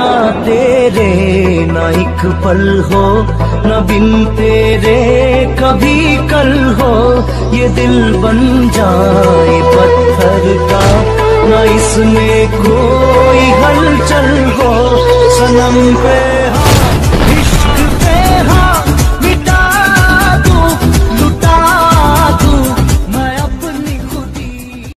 बिना तेरे ना एक पल हो, ना बिन तेरे कभी कल हो। ये दिल बन जाए पत्थर का, ना इसमें कोई हलचल हो। सनम पे